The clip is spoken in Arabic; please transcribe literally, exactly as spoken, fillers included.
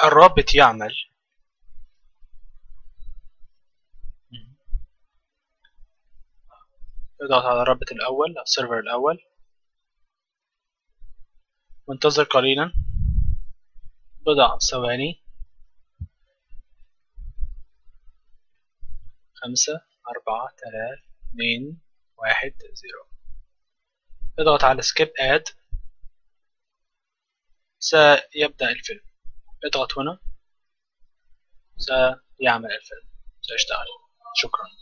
الرابط يعمل. اضغط على الرابط الأول أو السيرفر الأول وانتظر قليلا بضع ثواني. خمسة أربعة تلاتة اتنين واحد زيرو. اضغط على skip add. سيبدأ الفيلم. اضغط هنا سيعمل الفيلم، سيشتغل. شكرا.